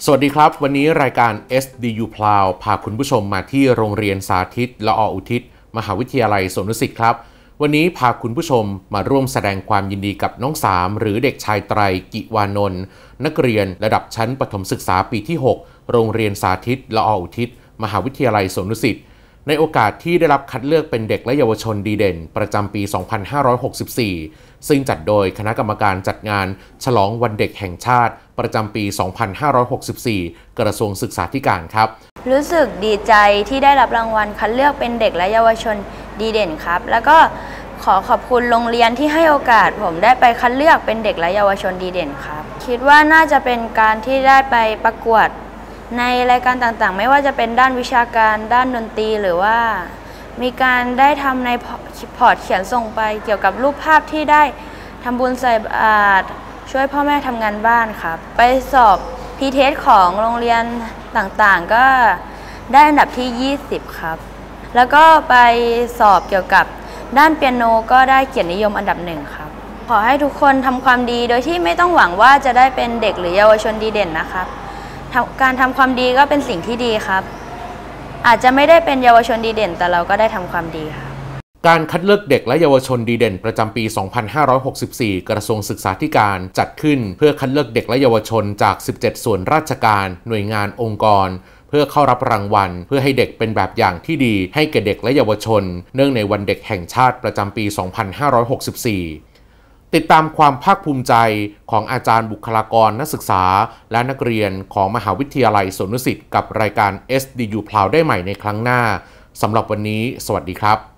สวัสดีครับวันนี้รายการ SDU Plow พาคุณผู้ชมมาที่โรงเรียนสาธิตละออุทิศมหาวิทยาลัยสวนดุสิตครับวันนี้พาคุณผู้ชมมาร่วมแสดงความยินดีกับน้องสามหรือเด็กชายไตรกิวานนท์นักเรียนระดับชั้นประถมศึกษาปีที่ 6 โรงเรียนสาธิตละออุทิศมหาวิทยาลัยสวนดุสิตในโอกาสที่ได้รับคัดเลือกเป็นเด็กและเยาวชนดีเด่นประจำปี 2564 ซึ่งจัดโดยคณะกรรมการจัดงานฉลองวันเด็กแห่งชาติประจำปี 2564 กระทรวงศึกษาธิการครับรู้สึกดีใจที่ได้รับรางวัลคัดเลือกเป็นเด็กและเยาวชนดีเด่นครับแล้วก็ขอบคุณโรงเรียนที่ให้โอกาสผมได้ไปคัดเลือกเป็นเด็กและเยาวชนดีเด่นครับคิดว่าน่าจะเป็นการที่ได้ไปประกวดในรายการต่างๆไม่ว่าจะเป็นด้านวิชาการด้านดนตรีหรือว่ามีการได้ทำในพอร์ตเขียนส่งไปเกี่ยวกับรูปภาพที่ได้ทำบุญใส่บาตรช่วยพ่อแม่ทำงานบ้านครับไปสอบพีเทสของโรงเรียนต่างๆก็ได้อันดับที่ 20 ครับแล้วก็ไปสอบเกี่ยวกับด้านเปียโนก็ได้เกียรตินิยมอันดับ 1 ครับขอให้ทุกคนทำความดีโดยที่ไม่ต้องหวังว่าจะได้เป็นเด็กหรือเยาวชนดีเด่นนะครับการทำความดีก็เป็นสิ่งที่ดีครับอาจจะไม่ได้เป็นเยาวชนดีเด่นแต่เราก็ได้ทำความดีครับการคัดเลือกเด็กและเยาวชนดีเด่นประจำปี 2564 กระทรวงศึกษาธิการจัดขึ้นเพื่อคัดเลือกเด็กและเยาวชนจาก 17 ส่วนราชการหน่วยงานองค์กรเพื่อเข้ารับรางวัลเพื่อให้เด็กเป็นแบบอย่างที่ดีให้แก่เด็กและเยาวชนเนื่องในวันเด็กแห่งชาติประจำปี 2564 ติดตามความภาคภูมิใจของอาจารย์บุคลากรนักศึกษาและนักเรียนของมหาวิทยาลัยสวนดุสิตกับรายการ SDU Plow ได้ใหม่ในครั้งหน้าสำหรับวันนี้สวัสดีครับ